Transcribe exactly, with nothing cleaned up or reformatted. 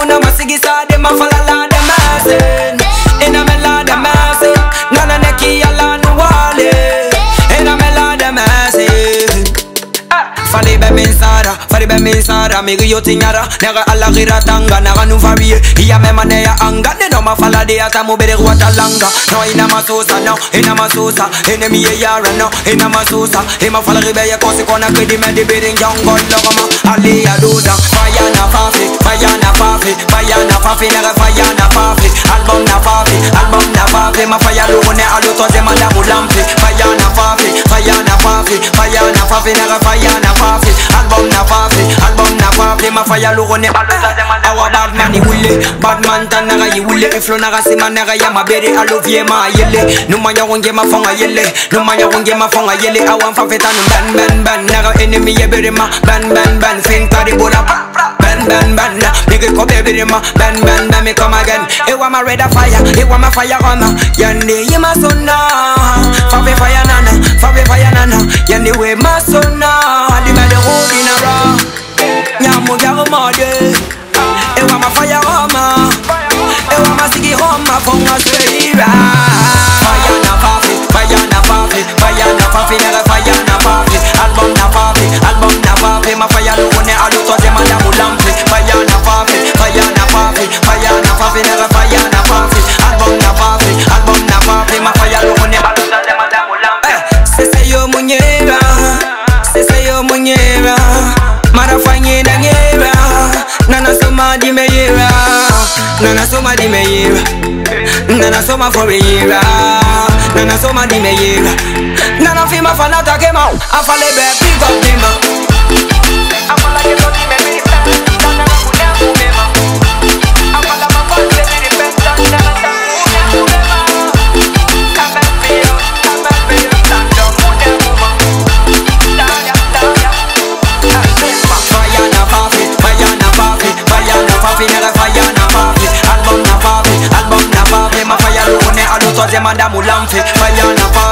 una masigisa de mafalala de masen. Ina mela de masen. Nana neki ala nuwale. Ina mela de masen. Fali be min sara, fali be min sara. Migi yo tinyara, nega ala gira tanga, naga nu varie. Iya me mane ya anga, ne no ma fala de ata mo bere wata langa. No ina masosa, no ina masosa. Enemy ye yara, no ina masosa. Ema fala ribe ye kosi kona kredi me di bidding young gun logama. Ali ya doza, fire na fafi, fire na fafi, fire na fafi, nega fire na fafi. Album na fafi, album na fafi. Ma fire lo ne alu to ze manda mulampi. Fire na fafi, fire na fafi, fire na fafi, nega fire na fafi. Album na fafi, album na fafi. Ma fire logo ne awa bad man iwule, bad man tan naga iwule. Iflo naga sima naga ya mabere alovie ma yele. Numanya wonge ma fonga yele, numanya wonge ma fonga yele. Awan fafi tanu ban ban ban. Naga enemy ye bere ma ban ban ban. Fin kari bola ban ban ban. Nigga ko bere ma ban ban ban. Me come again. Ewa ma red fire, ewa ma fire rama. Yande ye ma sonna, fafi fire nana, fafi fire nana. Yande we ma sonna. The road in a raw, nyamu garo mode. Ewa ma fire homa, ewa ma sigi homa fonga sweira. Fire na fafi, fire na fafi, fire na fafi, nega fire na fafi. Album na fafi, album na fafi. Ma fire lo ne alu to ze manda mulampi. Fire na fafi, fire na fafi, fire na fafi, nega fire na fafi. Album na fafi, album na fafi. Ma fire lo ne alu to ze manda mulampi. Sese yo munyera. Sese yo munyera, marafanye na nyera. Nana soma di meyera, nana soma di meyera, nana soma for a year. Nana soma di meyera, nana fima fanata kema. Afale be pick up dima, afala ke to di me respect. Nana na kunya kumema, afala ma fa se di respect. Nana na kunya kumema, I'm a feel, I'm a feel. Stand up, kunya kuma. Fire na fafi, fire na fafi, fire na fafi, nega fire na fafi. Album na fafi, album na fafi. Ma fire lo ne alu to ze manda mulamfi. Fire na fafi.